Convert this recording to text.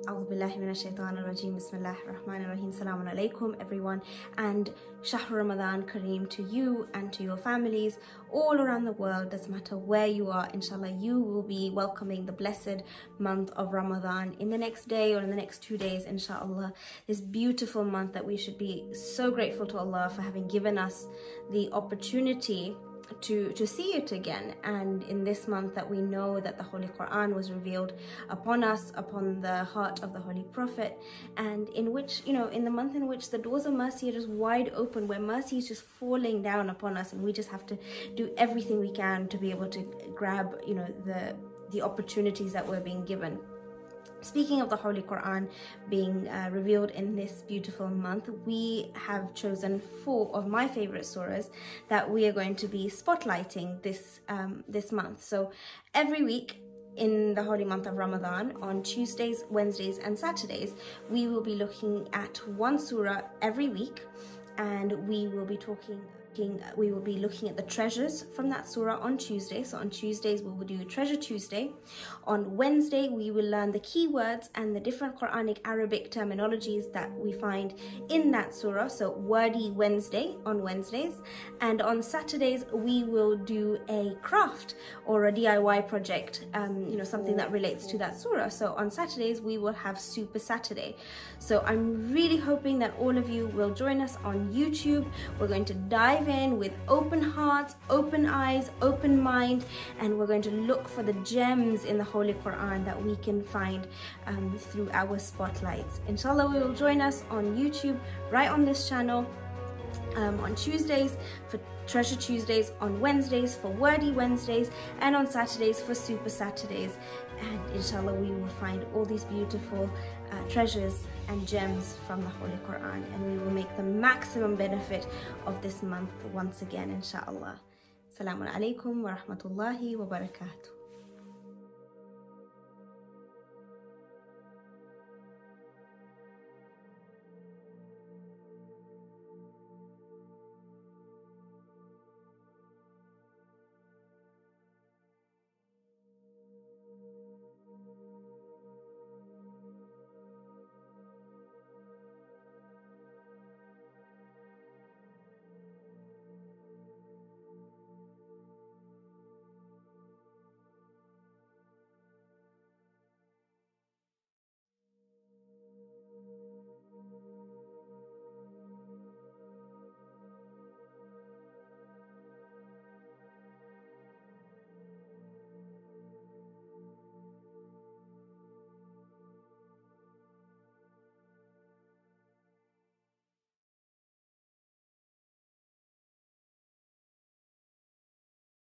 A'udhu billahi minash shaitanir rajeem. Bismillahir rahmanir rahim. Assalamu alaikum everyone, and Shahru Ramadan Kareem to you and to your families all around the world. Doesn't matter where you are, inshallah you will be welcoming the blessed month of Ramadan in the next day or in the next 2 days, inshallah. This beautiful month that we should be so grateful to Allah for having given us the opportunity to see it again. And in this month that we know that the Holy Qur'an was revealed upon us, upon the heart of the Holy Prophet, and in which, in the month in which the doors of mercy are just wide open, where mercy is just falling down upon us, and we just have to do everything we can to be able to grab, the opportunities that we're being given. Speaking of the Holy Qur'an being revealed in this beautiful month, we have chosen 4 of my favorite surahs that we are going to be spotlighting this month. So every week in the holy month of Ramadan, on Tuesdays, Wednesdays and Saturdays, we will be looking at one surah every week, and we will be looking at the treasures from that surah on Tuesday. So on Tuesdays we will do Treasure Tuesday. On Wednesday we will learn the key words and the different Quranic Arabic terminologies that we find in that surah, so Wordy Wednesday on Wednesdays. And on Saturdays we will do a craft or a DIY project, something that relates to that surah. So on Saturdays we will have Super Saturday. So I'm really hoping that all of you will join us on YouTube. We're going to dive in with open hearts, open eyes, open mind, and we're going to look for the gems in the Holy Qur'an that we can find through our spotlights. Inshallah, we will join us on YouTube, right on this channel, on Tuesdays for Treasure Tuesdays, on Wednesdays for Wordy Wednesdays, and on Saturdays for Super Saturdays. And inshallah we will find all these beautiful treasures and gems from the Holy Qur'an, and we will make the maximum benefit of this month once again, inshallah. Assalamu alaikum wa rahmatullahi wa barakatuh.